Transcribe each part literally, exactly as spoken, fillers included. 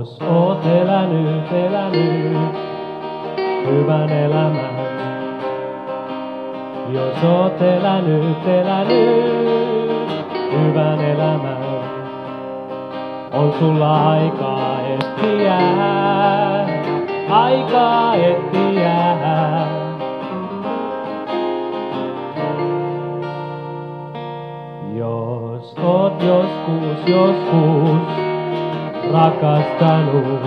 Jos oot elänyt, elänyt hyvän elämän. Jos oot elänyt, elänyt hyvän elämän. On sulla aikaa etsiä, aikaa etsiä. Jos oot joskus, joskus rakastanut.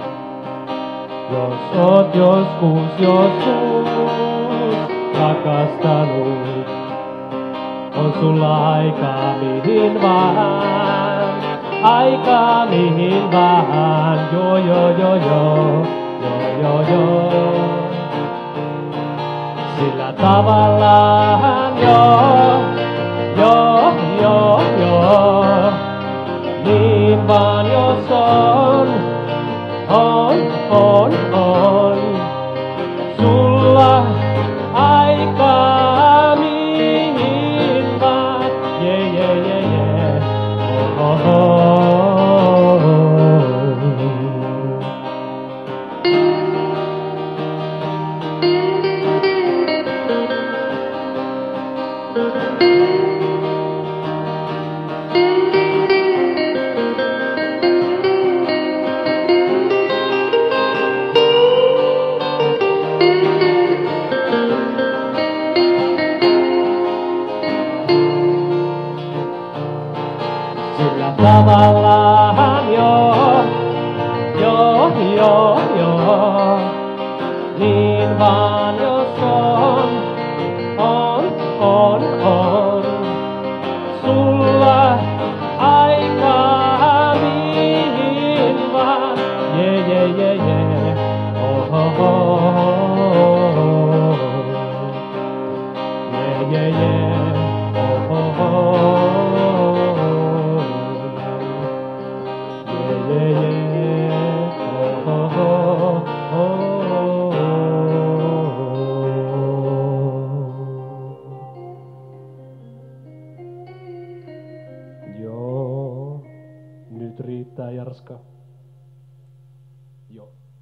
Jos oot joskus, joskus rakastanut. On sulla aikaa mihin vaan, aikaa mihin vaan. Jo jo jo jo, jo jo jo. Sillä tavallaan jo, jo jo jo. Niin vaan jos on, on, on, on. Sulla aikaa mihin vaan. Je je je je. Oh, oh, oh. Sillä tavallaan jo, jo, jo, jo. Niin vaan jos on, on, on, on. Sulla aikaa mihin vaan. Je, je, je, je. Oh, oh, oh. Je, je, je. Oh, oh, oh. Joo, nyt riittää Jarska. Joo.